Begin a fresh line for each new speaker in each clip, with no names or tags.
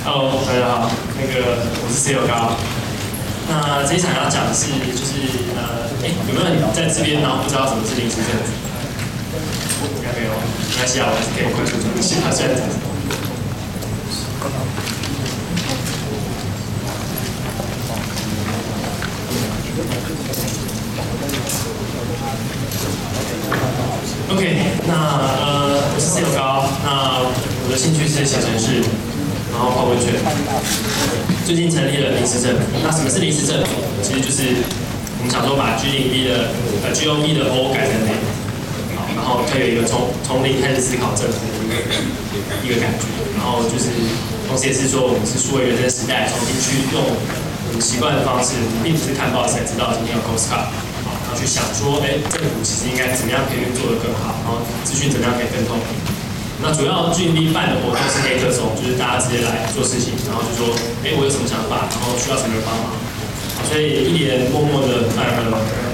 Hello，大家好，我是 CEO 高。那这一场要讲的是，有没有人在这边然后不知道什么是临时政治？应该没有，没关系啊，我还是可以快速讲一下，虽然OK， 那我是 CEO 高，那我的兴趣是写程式，然后泡温泉。最近成立了临时政府，那什么是临时政府？其实就是我们想说把 G0B 的GOB 的 O 改成 A， 好，然后它有一个从零开始思考政府的一个感觉，然后就是同时也是说我们是数位原生时代，重新去用我们习惯的方式，并不是看报才知道今天有 Postcard。然后去想说，政府其实应该怎么样可以做得更好，然后资讯怎么样可以更透明。那主要 G0B 办的活动是黑客松，就是大家直接来做事情，然后就说，我有什么想法，然后需要什么人帮忙。所以一连默默的办了，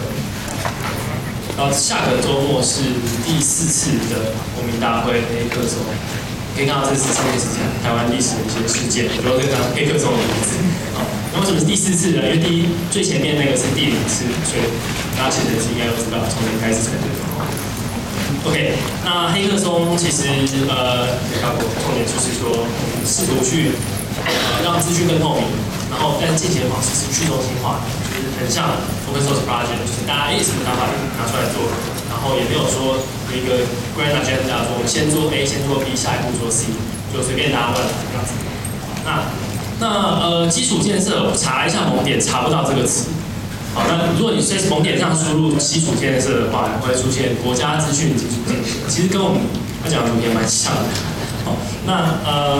然后下个周末是第4次的国民大会黑客松。可以看到这是上面是台湾历史的一些事件，比如这个黑客松的名字。那为什么是第4次呢？因为最前面那个是第0次，所以大家其实应该都知道从零开始才对。OK， 那黑客松其实重点就是说，我们试图去让资讯更透明，然后但进行的方式是去中心化，就是很像 open source project， 就是大家什么想法拿出来做，然后也没有说有一个 grand agenda， 说我们先做 A， 先做 B， 下一步做 C， 就随便大家乱来这样子。那基础建设，我查一下蒙点查不到这个词。好，那如果你在蒙点上输入基础建设的话，会出现国家资讯基础建设，其实跟我们要讲的图片蛮像的。好，那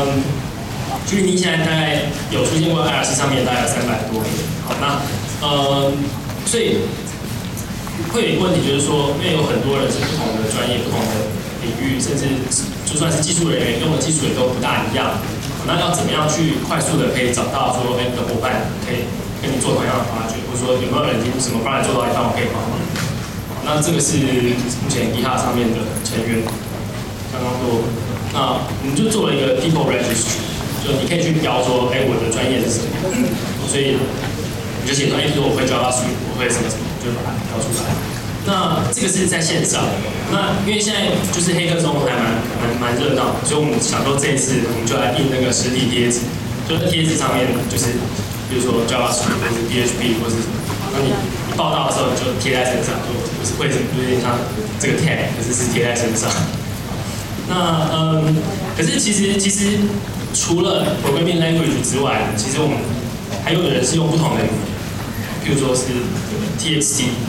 G0B 现在大概有出现过 IRC 上面大概有300多个。好，那所以会有一个问题，就是说，因为有很多人是不同的专业、不同的领域，甚至就算是技术人员用的技术也都不大一样。那要怎么样去快速的可以找到说，你的伙伴可以跟你做同样的发掘，或者说有没有人已经什么帮你做到一半，我可以帮忙。那这个是目前 GitHub 上面的成员刚刚说，那我们就做了一个 People Registry， 就你可以去标说，我的专业是什么，所以你就写说，比如说我会 JavaScript， 我会什么什么，就把它标出来。那这个是在线上，那因为现在就是黑客松还蛮热闹，所以我们想说这一次我们就来印那个实体贴纸，就在贴纸上面就是比如说 JavaScript 或是 PHP 或是什么，那你报道的时候你就贴在身上，就是会有点像这个 tag， 可是贴在身上。那可是其实除了 programming language 之外，其实我们还有的人是用不同的语言，譬如说是 TXT。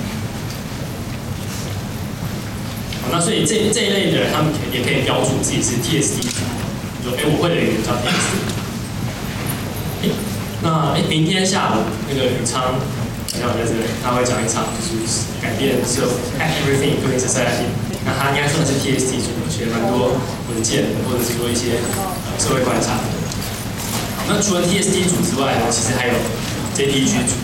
那所以这一类的人，他们也可以标注自己是 TXT， 说我会的语言叫 TXT。那明天下午那个宇昌要在这里，他会讲一场就是改变社会 everything including society。那他应该算是 TXT 组，写蛮多文件或者是说一些社会观察。那除了 TXT 组之外呢，其实还有 JPG 组。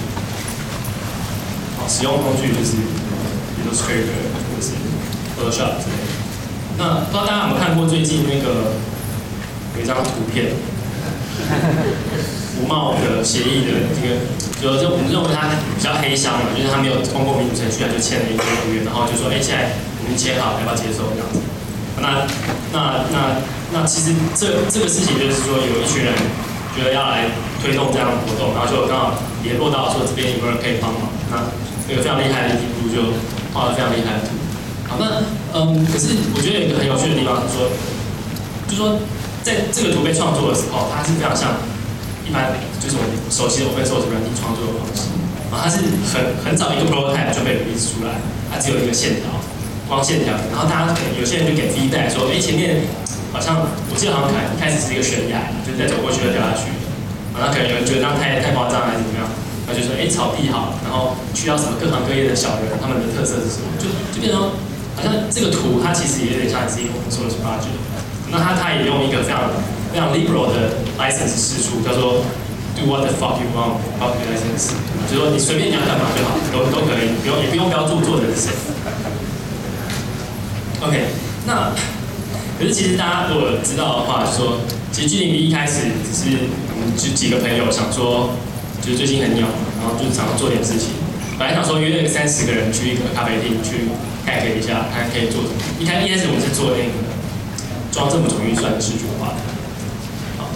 使用工具就是 Illustrator 或者是Photoshop 之类的。那不知道大家有没有看过最近那个有一张图片，无帽的协议的这个，就我们认为它比较黑箱嘛，就是它没有通过民主程序，它就签了一个合约，然后就说，现在我们签好，要不要接受这样子？那其实这个事情就是说，有一群人觉得要来推动这样的活动，然后就刚好联络到说这边有没有人可以帮忙，那有非常厉害的一图就画了非常厉害的图。好，那可是我觉得有一个很有趣的地方是说，就是说在这个图被创作的时候，它是非常像一般就是我们熟悉的 open source 软体创作的方式，它是很早一个 prototype 就被 release 出来，它只有一个线条，光线条，然后大家有些人就给 feedback 说，前面好像我记得好像一开始是一个悬崖，就是再走过去就掉下去，那可能有人觉得这样太夸张还是怎么样？他就说，草地好，然后去到什么各行各业的小人，他们的特色是什么？就变成好像这个图，它其实也有点像是一个 open source project。那他也用一个非常 liberal 的 license 释出，叫做 do what the fuck you want public license， 就是说你随便你要干嘛就好，都可以，也不用标注作者是谁。OK， 那可是其实大家如果知道的话，就说其实 G0B 一开始只是我们们就几个朋友想说，就是最近很鸟，然后就是想要做点事情。本来想说约了30个人去一个咖啡厅去开会一下，看可以做什么。一开始我们是做那个装政府总预算的视觉化。好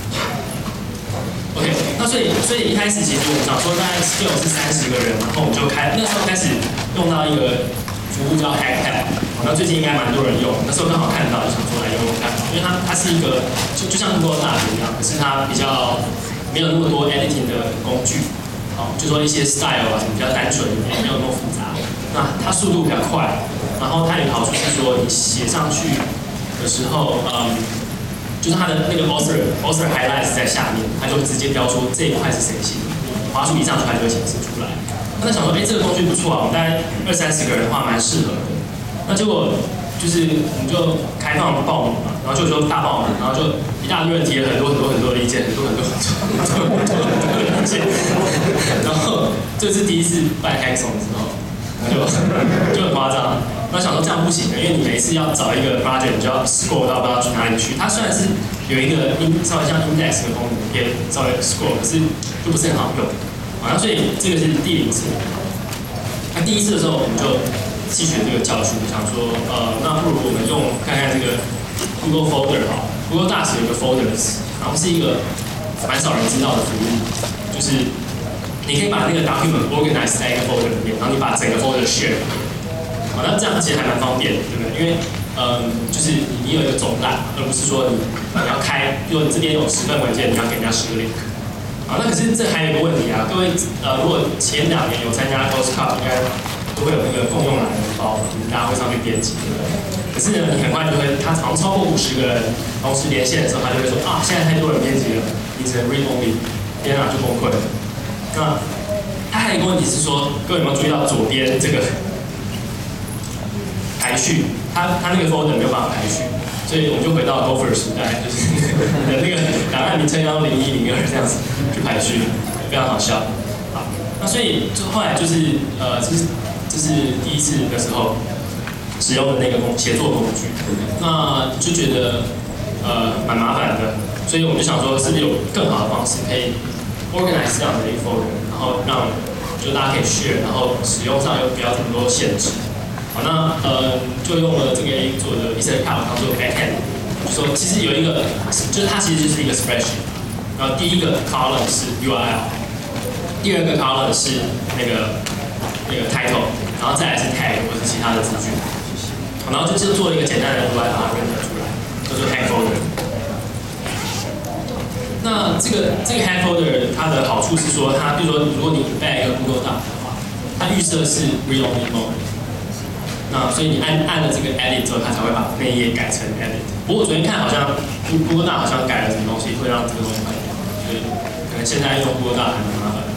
，OK， 那所以一开始其实我们想说大概 scale 是30个人，然后我们就那时候开始用到一个服务叫 Hackpad， 那最近应该蛮多人用，那时候刚好看到就想说来用用看，因为它是一个就像 Google 大学一样，可是它比较没有那么多 editing 的工具。就说一些 style 啊，比较单纯一点，没有那么复杂。那它速度比较快，然后它有好处是说，你写上去的时候，就是它的那个 author highlights 在下面，它就会直接标出这一块是谁写的，滑鼠一上去它就会显示出来。那想说，这个工具不错啊，我们大概20-30个人的话蛮适合的。那结果就是我们就开放报名嘛，然后就说大报名，然后就一大堆人提了很多的意见，很多的意见。然后这是第一次办 Hackathon 的时候，就很夸张。那想说这样不行的，因为你每一次要找一个 project， 你就要 scroll 到不知道去哪里去。它虽然是有一个稍微像 index 的功能，可以稍微 scroll， 可是就不是很好用。那所以这个是第0次。那第1次的时候，我们就吸取这个教训，想说，那不如我们用看看这个 Google Folder 好 ，Google Docs 有一个 Folders， 然后是一个蛮少人知道的服务，就是你可以把那个 document organize 在一个 folder 里面，然后你把整个 folder share， 好，那这样其实还蛮方便的，对不对？因为就是你有一个总览，而不是说你要开，如果你这边有10份文件，你要给人家10个 link。好，那可是这还有一个问题啊，各位如果前2年有参加 Close Cup， 应该都会有那个共用懒人包，大家会上去编辑，对不对？可是呢，你很快就会，它好像超过50个人同时连线的时候，他就会说啊，现在太多人编辑了，你只能 read only， 天啊，就崩溃了。那它还有一个问题是说，各位有没有注意到左边这个排序？它那个 folder 没有办法排序，所以我们就回到 Gopher 时代，就是你的那个档案名称要01、02这样子去排序，非常好笑。好，那所以后来就是这是第1次的时候使用的那个协作工具，那就觉得蛮麻烦的，所以我们就想说，是不是有更好的方式可以 organize 这样的一个 folder， 然后让就大家可以 share， 然后使用上又不要这么多限制。好，那就用了这个 A 做的 EtherCAD 当做 backend， 就说其实有一个，就是它其实就是一个 spreadsheet， 然后第一个 column 是 URL， 第2个 column 是那个 title， 然后再来是 tag 或者是其他的资讯。好，然后就做了一个简单的 UI 把它 render 出来，叫做 hack folder。那这个 hack folder 它的好处是说，它比如说如果你 embed 一个 Google Doc 的话，它预设是 read only mode。那所以你按了这个 edit 之后，它才会把那一页改成 edit。不过我昨天看好像 Google Doc 好像改了什么东西，会让这个东西坏掉，所以可能现在用 Google Doc 还蛮麻烦。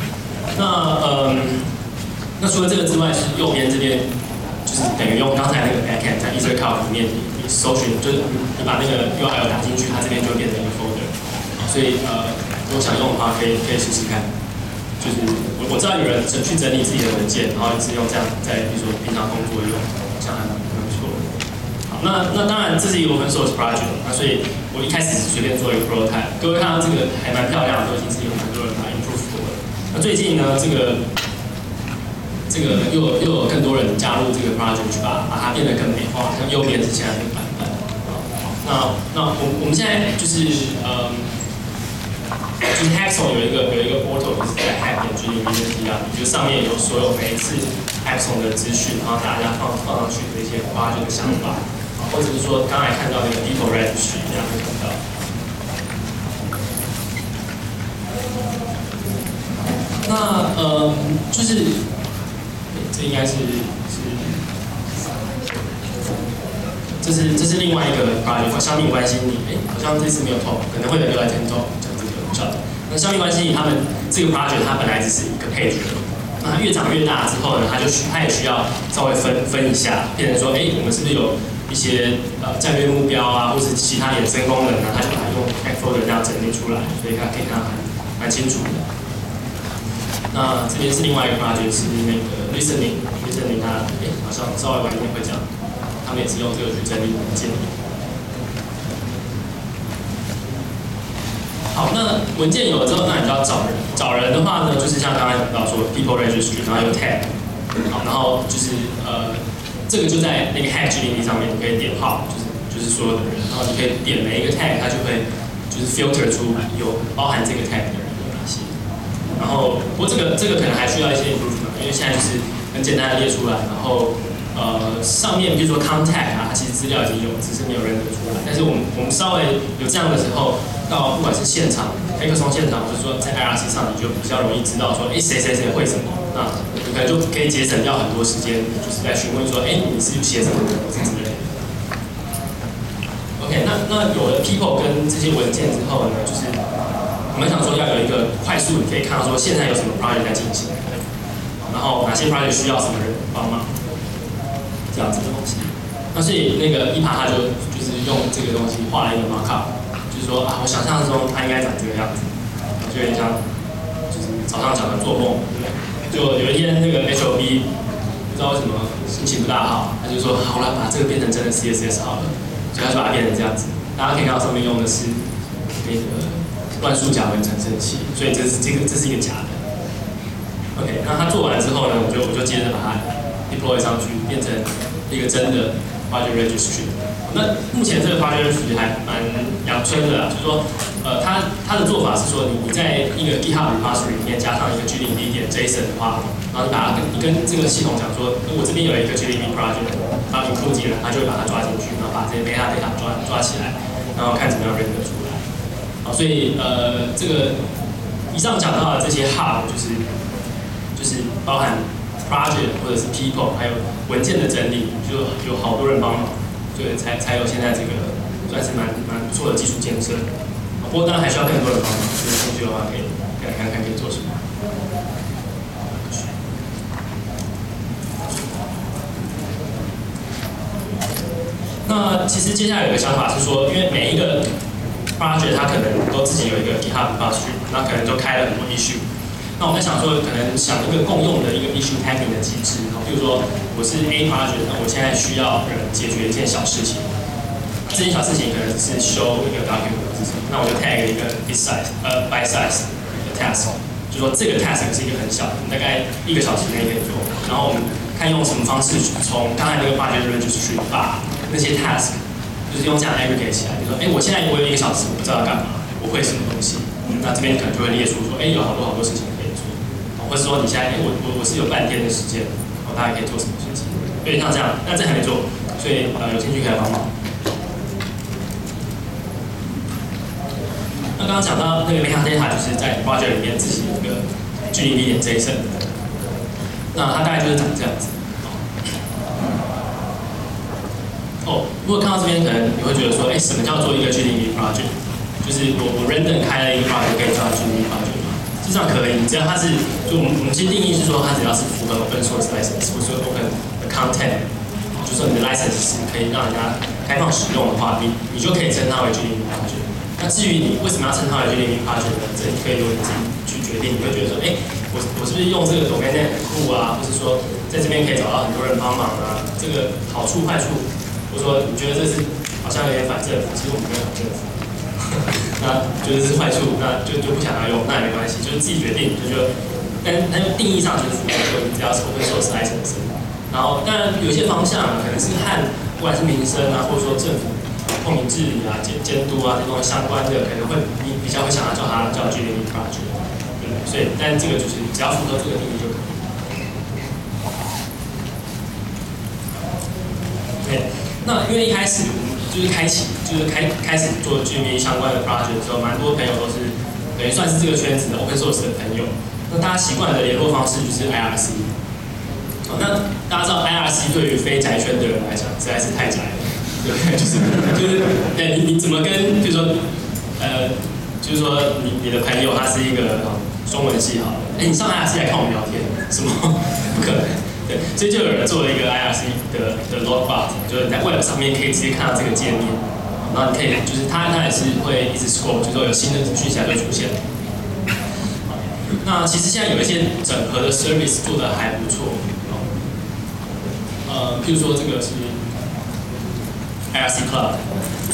那除了这个之外，是右边这边就是等于用刚才那个 backend 在 EtherCAD 里面你搜寻，就是你把那个 URL 打进去，它这边就会变成一个 folder。所以如果想用的话，可以试试看。就是我知道有人去整理自己的文件，然后一直用这样在比如说平常工作用，好像还蛮不错的。好，那当然这是一个 open source project， 那所以我一开始随便做一个 prototype， 各位看到这个还蛮漂亮的，都已经是有很多人把 improve 过了。那最近呢，这个又有更多人加入这个 project 去把它变得更美化，像右边是现在这个版本。好，那我们现在就是就是 Hackathon 有一个 portal， 就是在 Hack.GDB 啊，就是上面有所有每一次 Hackathon 的资讯，然后大家放上去的一些project的想法，或者是说刚才看到那个 People Registry 这样会看到。那就是这应该是这是另外一个 project， 生命关系你好像这次没有投，可能会有人来听投讲这个不晓得。那生命关系他们这个 project 它本来只是一个配角，那它越长越大之后呢，它也需要稍微分一下，变成说我们是不是有一些战略目标啊，或是其他衍生功能呢？它就把它用 hack folder 这样整理出来，所以它可以看得蛮清楚的。那这边是另外一个 project 是那个 listening， 它好像稍微晚一点会讲，他们也是用这个去整理文件。 好，那文件有了之后，那你就要找人。找人的话呢，就是像刚才讲到说 people registry， 然后有 tag， 好，然后就是这个就在那个 hack GDB 上面，你可以点号，就是所有的人，然后你可以点每一个 tag， 它就会就是 filter 出有包含这个 tag 的人有哪些。然后不过这个可能还需要一些 improvement， 因为现在就是很简单的列出来，然后上面比如说 contact 啊，它其实资料已经有，只是没有认得出来。但是我们稍微有这样的时候，到不管是现场黑客松现场，或者说在 IRC 上，你就比较容易知道说，谁会什么，那你可能就可以节省掉很多时间，就是在询问说，你是写什么之类的。OK， 那有了 people 跟这些文件之后呢，就是我们想说要有一个快速，你可以看到说现在有什么 project 在进行，然后哪些 project 需要什么人帮忙。这样子的东西，那所以那个一爬他就是用这个东西画了一个 markup， 就是说我想象中它应该长这个样子，就有点像就是早上讲的做梦，对不对？就有一天那个 HOB 不知道为什么心情不大好，他就说好了，把这个变成真的 CSS 好了，所以他就把它变成这样子。大家可以看到上面用的是那个乱数甲文产生器，所以这是一个假的。OK， 那他做完之后呢，我就接着把它 deploy 上去，变成一个真的 project registry。那目前这个 project registry 还蛮阳春的啦，就是说，它的做法是说，你在一个 GitHub repository 里面加上一个 GDB 点 JSON 的话，然后你跟这个系统讲说，我这边有一个 GDB project， 然后 include 进来，它就会把它抓进去，然后把这些 metadata 抓起来，然后看怎么样 render 出来。好，所以这个以上讲到的这些 hub 就是包含 project 或者是 people， 还有文件的整理，就有好多人帮忙，所以才有现在这个算是蛮不错的基础建设。不过当然还需要更多人帮忙，所以有兴趣的话可以来看看可以做什么。那其实接下来有个想法是说，因为每一个 project 它可能都自己有一个 GitHub repository， 那可能就开了很多 issue。那我在想说，可能想一个共用的一个 issue tagging 的机制，比如说我是 A project， 那我现在需要人解决一件小事情，这件小事情可能是修一个 document 或是什么，那我就 tag 一个 bite size 的 task， 就说这个 task 是一个很小的，大概1个小时内可以做，然后我们看用什么方式从刚才那个 project registry 把那些 task 就是用这样 aggregate 起来，就说我现在我有1个小时，我不知道要干嘛，我会什么东西，那这边可能就会列出说，有好多事情。或者说你现在，我是有半天的时间，大家可以做什么事情？有点像这样，那这还没做，所以有兴趣可以来帮忙。那刚刚讲到那个 metadata 就是在 project 里面自己有一个 GDB 点 JSON， 那它大概就是长这样子。如果看到这边，可能你会觉得说，什么叫做一个 GDB project？ 就是我 random 开了一个 project 可以叫 GDB project。事实上可以，只要它是，就我们其实定义是说，它只要是符合 open source license， 或者说 open 的 content， 就是说你的 license 是可以让人家开放使用的话，你就可以称它为 GDB project。那至于你为什么要称它为 GDB project 呢？这你可以由你自己去决定。你会觉得说，我是不是用这个 domain name 很酷啊，或是说在这边可以找到很多人帮忙啊？这个好处坏处，或者说你觉得这是好像有点反政府，其实我们没有反政府。那觉得是坏处，那就不想要用，那也没关系，就是自己决定，但定义上就是符合说，你只要是 open source license。然后当然有些方向可能是和不管是民生啊，或者说政府透明治理啊、监督啊这种相关的，可能会你比较会想要叫它叫 GDB project， 对不对？所以，但这个就是只要符合这个定义就可以。对，那因为一开始就是开始做 GDB 相关的 project 的时候，蛮多朋友都是等于算是这个圈子的 open source 的朋友。那大家习惯的联络方式就是 IRC。那大家知道 IRC 对于非宅圈的人来讲实在是太宅了，对不对？就是你怎么跟，就是说你的朋友他是一个中文系好了，你上 IRC 来看我们聊天，什么不可能？对，所以就有人做了一个 IRC 的 logbot， 就是在 Web 上面可以直接看到这个界面，然后你可以就是它也是会一直 scroll， 就是说有新的讯息就会出现。那其实现在有一些整合的 service 做得还不错，譬如说这个是 IRC Club，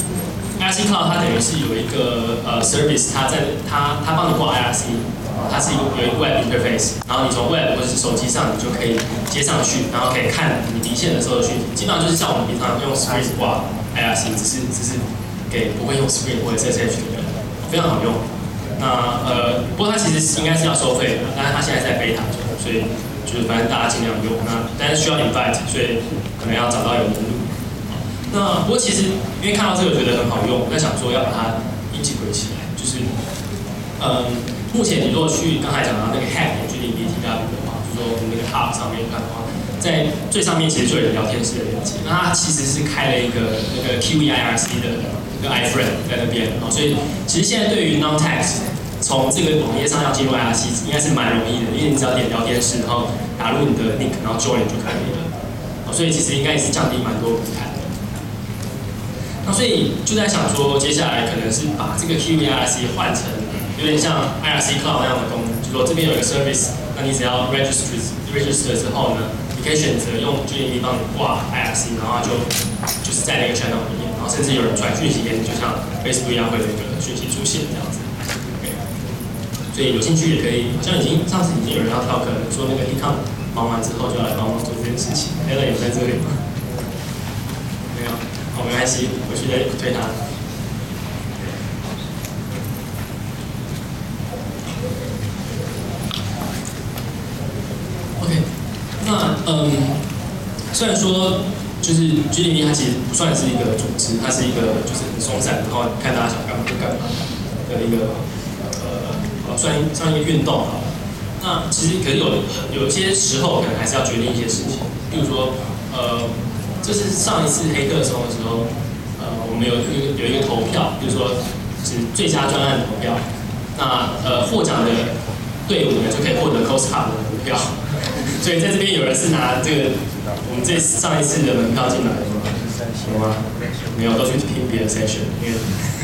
IRC Cloud 它等于是有一个service，它帮你挂 IRC， 它是有一个 web interface， 然后你从 web 或者是手机上你就可以接上去，然后可以看你离线的时候的讯息，基本上就是像我们平常用 Spring 挂 IRC， 只是给不会用 Spring 或者 SSH 的人，非常好用。那不过它其实应该是要收费的，但是它现在在 beta 中，所以就是反正大家尽量用。那但是需要 invite， 所以可能要找到有门路。那不过其实因为看到这个觉得很好用，我在想说要把它integrate起来，就是目前你如果去刚才讲到那个 hack GDBTW 的话，就是说我们那个 hub 上面看的话，在最上面其实就有聊天室的连接，那它其实是开了一个那个 Kiwi IRC 的一个 iframe 在那边，所以其实现在对于 non-text 从这个网页上要进入 IRC 应该是蛮容易的，因为你只要点聊天室，然后打入你的 link， 然后 join 就可以了，所以其实应该也是降低蛮多门槛。那所以就在想说，接下来可能是把这个 Kiwi IRC 换成有点像 IRC Cloud 那样的功能，就说这边有一个 service， 那你只要 register 之后呢，你可以选择用 GDB 帮你挂 IRC， 然后就是在那个 channel 里面，然后甚至有人传讯息给你，就像 Facebook 一样会有一个讯息出现这样子。所以有兴趣也可以，好像上次已经有人要跳课了，说那个 Econ 忙完之后就要来帮忙做这件事情。Ella 有在这里吗？没有，好，没关系，回去再推他。OK， 那虽然说就是 GDB 它其实不算是一个组织，它是一个就是很松散，然后看大家想干嘛就干嘛的一个算一个运动好了。那其实可是有些时候可能还是要决定一些事情，比如说这是上一次黑客松的时候，我们有一个投票，比如说是最佳专案投票，那获奖的队伍呢就可以获得 COSCA 的股票，所以在这边有人是拿这个我们上一次的门票进来的吗？有吗？没有，都去听别的 session， 因为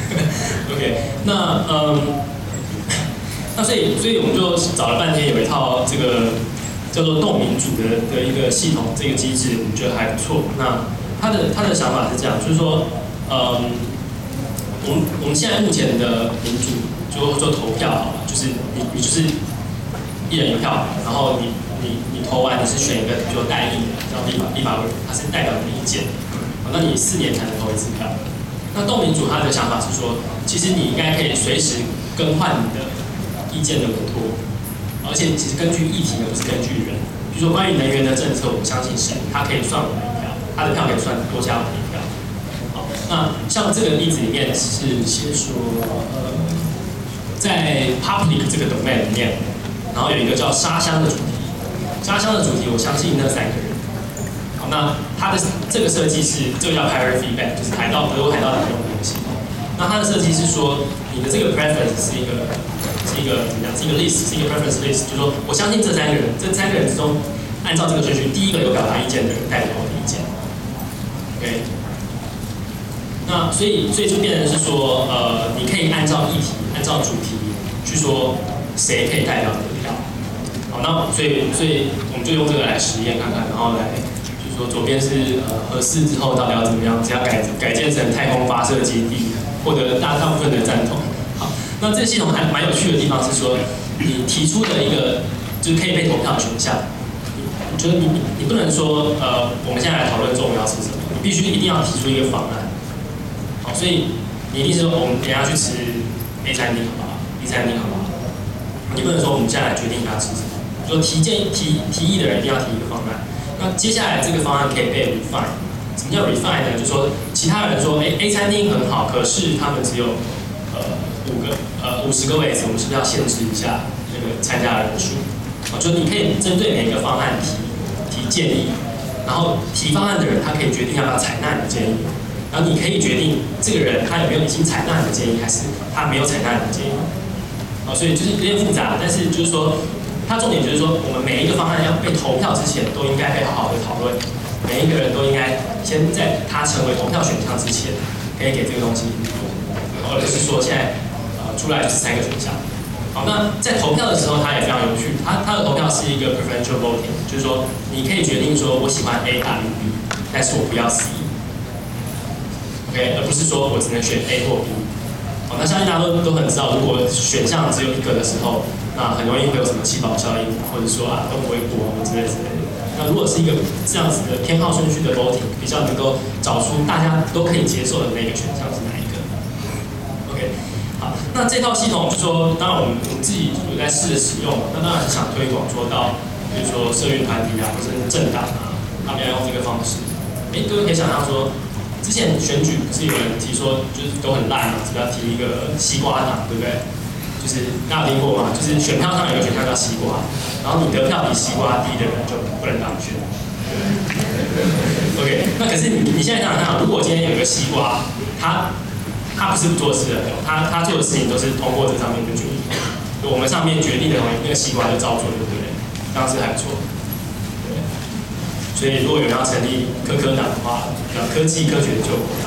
OK， 那所以我们就找了半天，有一套这个叫做动民主的一个系统，这个机制我们觉得还不错。那他的想法是这样，就是说，我们现在目前的民主就做投票好了，就是你就是一人一票，然后你投完你是选一个比如说代议，叫立法委员，他是代表你的意见，那你4年才能投一次票。那动民主他的想法是说，其实你应该可以随时更换你的意见的委托，而且其实根据议题呢，不是根据人。比如说关于能源的政策，我相信是它可以算我的一票，他的票可以算多加我的一票。好，那像这个例子里面是先说，在 public 这个 domain 里面，然后有一个叫沙箱的主题，沙箱的主题我相信那3个人。好，那它的这个设计是这个叫 pirate feedback， 就是德国海盗里用的一个系统。那它的设计是说，你的这个 preference 是一个怎么讲？是一个 list， 是一个 preference list， 就是说我相信这3个人之中，按照这个顺序，第一个有表达意见的人代表我的意见。OK， 那所以就变成是说，你可以按照议题、按照主题去说谁可以代表你的票。好，那所以我们就用这个来实验看看，然后来就是说左边是核四之后到底要怎么样，只要改建成太空发射基地，获得大部分的赞同。好，那这个系统还蛮有趣的地方是说，你提出的一个就是可以被投票的选项，就是你不能说我们现在来讨论中午要吃什么，你必须一定要提出一个方案。好，所以你一定是说我们等一下去吃 A 餐厅好不好 ？B 餐厅好不好？你不能说我们现在来决定要吃什么，就提议的人一定要提一个方案。那接下来这个方案可以被 refine。什么叫 refine 呢？就是说其他人说，A 餐厅很好，可是他们只有50个位置，我们是不是要限制一下那个参加人数？就你可以针对每一个方案提建议，然后提方案的人他可以决定要不要采纳你的建议，然后你可以决定这个人他有没有已经采纳你的建议，还是他没有采纳你的建议。所以就是有点复杂，但是就是说，它重点就是说，我们每一个方案要被投票之前，都应该被好好的讨论，每一个人都应该先在他成为投票选项之前，可以给这个东西，而不是说现在出来就是3个选项。好，那在投票的时候，它也非常有趣。它的投票是一个 preferential voting， 就是说你可以决定说我喜欢 A 大于 B， 但是我不要 C。 ，OK， 而不是说我只能选 A 或 B。好，那相信大家都很知道，如果选项只有一个的时候，那很容易会有什么弃保效应，或者说都不会过之类的。那如果是一个这样子的偏好顺序的 voting， 比较能够找出大家都可以接受的那个选项是哪一个。OK， 好，那这套系统就说，当然我们自己有在试着使用，那当然是想推广说到，比如说社运团体啊，或者是政党啊，他们要用这个方式。各位可以想象说。之前选举不是有人提说，就是都很烂嘛，只要提一个西瓜党，对不对？就是大家有听过吗？就是选票上有一个选项叫西瓜，然后你得票比西瓜低的人就不能当选。OK， 那可是你现在想想看，如果今天有一个西瓜，他不是不做事的，他做的事情都是通过这上面就决定，我们上面决定的东西，那个西瓜就照做，对不对？当时还不错。所以，如果有人要成立科党的话，叫科技科学救国党，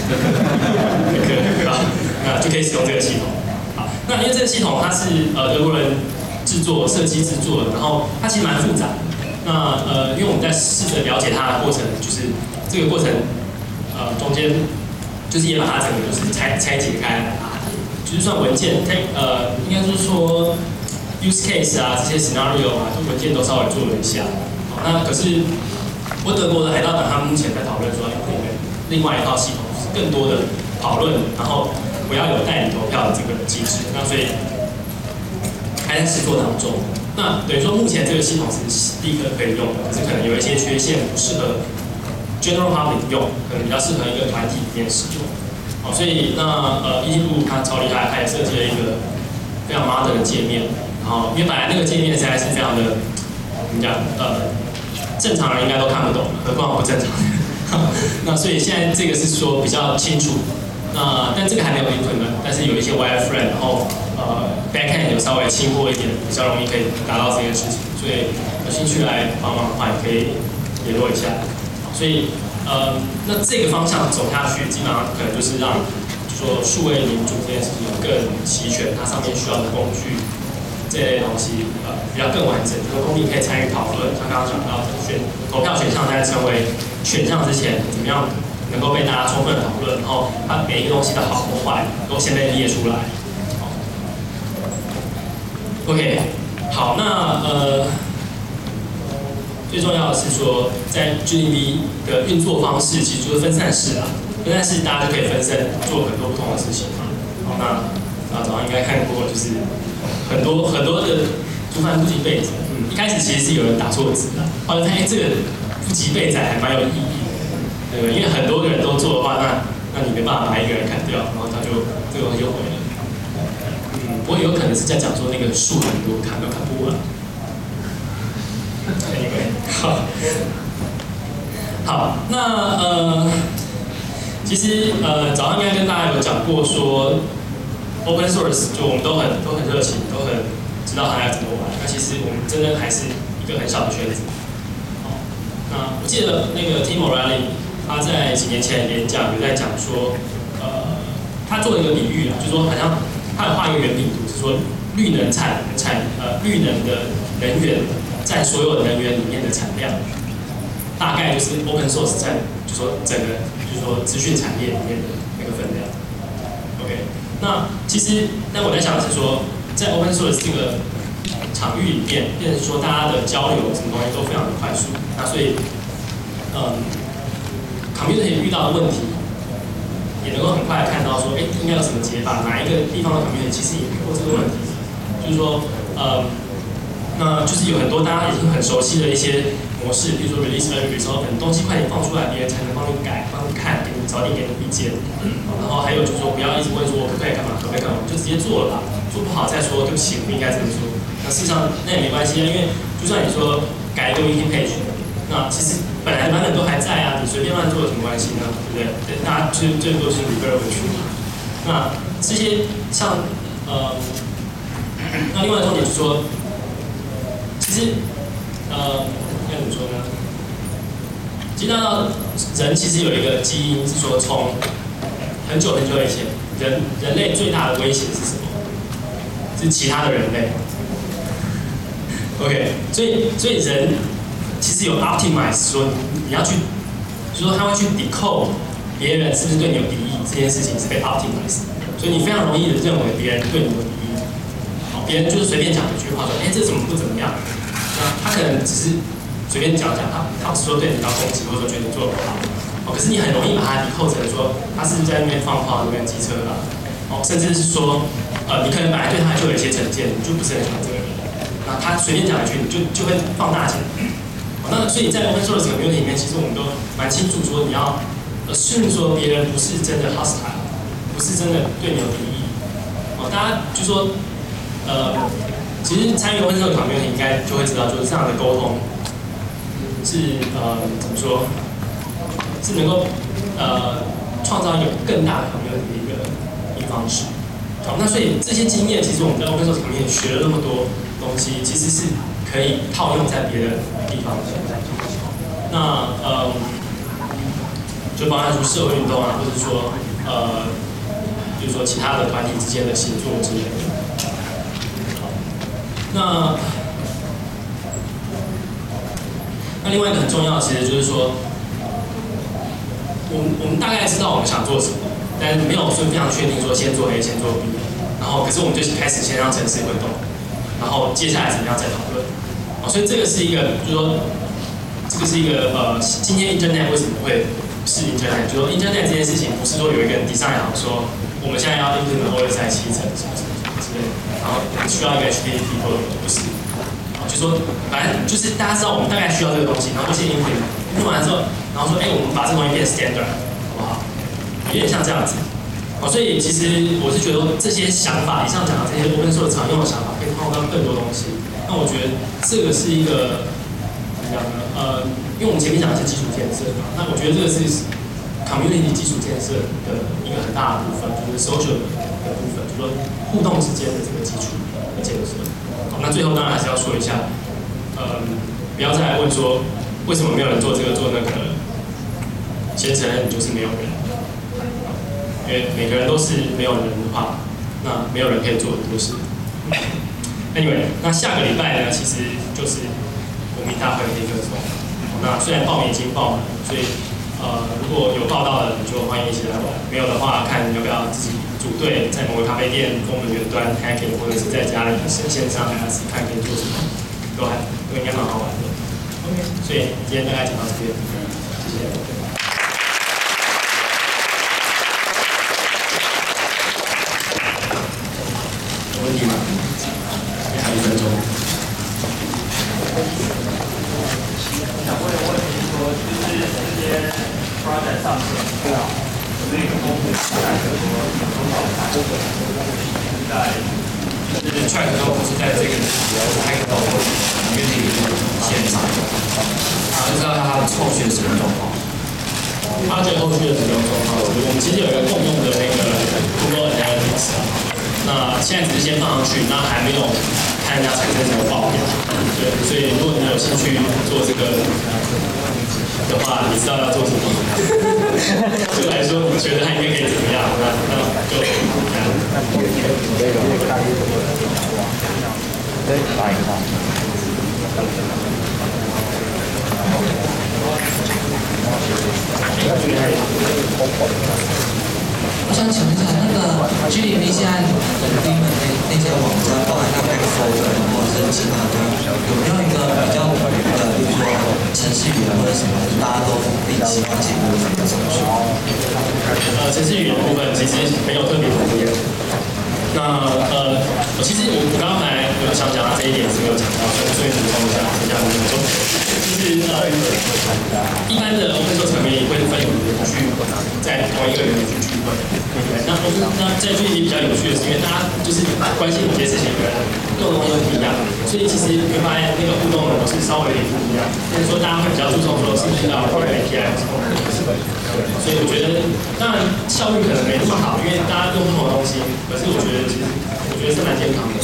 那就可以使用这个系统。好，那因为这个系统它是德国人设计制作的，然后它其实蛮复杂的。那因为我们在试着了解它的过程，就是这个过程中间就是也把它整个就是拆解开来，就是算文件，应该就是说 use case 啊这些 scenario 啊，就文件都稍微做了一下。好，那可是。德国的海盗党，他们目前在讨论说要配备另外一套系统，就是更多的讨论，然后不要有代理投票的这个机制。那所以还在试做当中。那等于说，目前这个系统是立刻可以用的，可是可能有一些缺陷，不适合 general public 用，可能比较适合一个团体里面使用。好，所以那ET部它超厉害，它也设计了一个非常 modern 的界面。然后因为本来那个界面实在是非常的怎么讲正常人应该都看不懂，何况不正常人。那所以现在这个是说比较清楚，但这个还没有 implement， 但是有一些 wireframe， 然后backend 有稍微轻薄一点，比较容易可以达到这件事情。所以有兴趣来帮忙的话，也可以联络一下。所以那这个方向走下去，基本上可能就是让就说数位民主这件事情更齐全，它上面需要的工具。这类东西比较更完整，就是公民可以参与讨论，像刚刚讲到投票选项在成为选项之前，怎么样能够被大家充分讨论，然后它每一个东西的好或坏都先被列出来。OK， 好，那最重要的是说，在 GDP 的运作方式其实就是分散式啊，分散式大家就可以分身做很多不同的事情嘛。好，那早上应该看过，就是很多的竹繁不及备载。一开始其实是有人打错字的，后来发现这个不及备载还蛮有意义的，对不对？因为很多个人都做的话，那你没办法把一个人砍掉，然后他就这个东西就毁了。不过有可能是在讲说那个树很多，砍都砍不完。Anyway， 好，那其实早上应该跟大家有讲过说 ，open source 就我们都很热情，都很知道它要怎么玩。那其实我们真的还是一个很小的圈子。好，那我记得那个 Tim O'Reilly 他在几年前演讲有在讲说，他做了一个比喻啊，就是说好像他有画一个圆饼图，是说绿能绿能的能源占所有能源里面的产量，大概就是 open source 占，就说整个就是说资讯产业里面的那个分量。OK， 那其实但我在想的是说，在 open source 这个场域里面，变成说大家的交流什么东西都非常的快速，那所以community 遇到的问题，也能够很快看到说，应该有什么解法，哪一个地方的 community 其实也遇过这个问题，就是说那就是有很多大家已经很熟悉的一些模式，比如说 release early result， 可能东西快点放出来，别人才能帮你改、帮你看、早点给你意见。然后还有就是说，不要一直问说我可不可以干嘛、可不可以干嘛，就直接做了吧。做不好再说，对不起，我不应该这么做。那事实上那也没关系啊，因为就算你说改一个 wiki page， 那其实本来版本都还在啊，你随便乱做有什么关系呢？对不对？对，大家最多是 refer 回去嘛。那这些像那另外的重点是说。其实，应该怎么说呢？其实大家人其实有一个基因是说，从很久以前，人类最大的威胁是什么？是其他的人类。OK， 所以人其实有 optimize 说你要去，就是说他会去 decode 别人是不是对你有敌意这件事情是被 optimize，所以你非常容易的认为别人对你有敌意，别人就是随便讲一句话说，这怎么不怎么样？那他可能只是随便讲讲，他不是说对你要攻击，或者说觉得你做的不好，可是你很容易把他抵扣成说他是不是在那边放话，那边机车啦，甚至是说，你可能本来对他就有一些成见，你就不是很喜欢这个人，那他随便讲一句，你就会放大解。那所以在 open source community 里面，其实我们都蛮清楚说，你要assume说别人不是真的 hostile， 不是真的对你有敌意。大家就说，其实参与 open source community 应该就会知道，就是这样的沟通是怎么说，是能够创造一个更大的 community 的一个方式。好，那所以这些经验，其实我们在 open source community 学了那么多东西，其实是可以套用在别的地方的。那就包含说社会运动啊，或者说比如说其他的团体之间的协作之类的。那另外一个很重要的，其实就是说，我们大概知道我们想做什么，但是没有说非常确定说先做 A 先做 B， 然后可是我们就开始先让程式会动，然后接下来怎么样再讨论。所以这个是一个，就是说，这个是一个今天 Internet 为什么会是 Internet？ 就是说 Internet 这件事情不是说有一个 design 好说我们现在要 implement OSI 7层什么什么之类的，然后需要一个 HTTP 或者不是，就说反正就是大家知道我们大概需要这个东西，然后先 implement 完之后，然后说我们把这东西变 standard， 好不好？有点像这样子。所以其实我是觉得这些想法，以上讲的这些 open source 常用的想法，可以套用到更多东西。那我觉得这个是一个怎么讲呢？因为我们前面讲的是基础建设嘛，那我觉得这个是 community 基础建设的一个很大的部分，就是 social 的部分，就是说互动之间的这个基础的建设。好，那最后当然还是要说一下，不要再来问说为什么没有人做这个做那个，先承认你就是没有人，因为每个人都是没有人的话，那没有人可以做很多事。Anyway， 那下个礼拜呢，其实就是国民大会的一个时候。那虽然报名已经报满了，所以如果有报到的，你就欢迎一起来玩；没有的话，看要不要自己组队，在某个咖啡店跟我们远端 hacking， 或者是在家里线上还是看可以做什么，都应该蛮好玩的。OK， 所以今天大概讲到这边，谢谢。有问题吗？还有1分钟。
想问的问题是说，就是这些 project 上面，对啊，那个公司在说有多少台在，
就是 track 都不是在这个开口约定现场，就知道他后续的使用状况。他这个后续的使用状况，我们其实有一个共用的那个 Google Analytics， 那现在只是先放上去，那还没有看人家产生什么报表。对，所以如果你有兴趣做这个的话，你知道要做什么。对我来说，你觉得他应该可以怎么样？那就
我想请问一下，那个 GDB 现在你们那些网站，包含它 Backfolder 或者是其他的，有没有一个比较比如说程序员或者什么，大家都比较喜欢进入的上去？
程序员的部分其实没有特别统一。那其实我刚才有想讲到这一点是没有讲到，所以补充一下，就是一般的 open source community 会分语言去在同一个语言去聚会。那在最近比较有趣的是，因为大家就是关心某些事情的人用的东西都不一样，所以其实你会发现那个互动呢是稍微有点不一样。就是说大家会比较注重说是不是要 API 什么的。所以我觉得，当然效率可能没那么好，因为大家用不同的东西。可是我觉得是蛮健康的。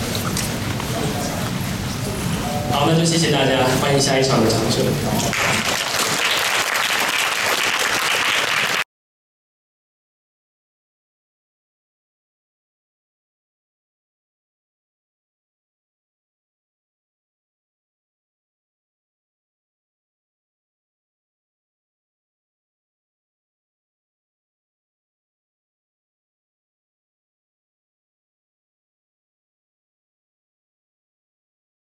好，那就谢谢大家，欢迎下一场的讲者。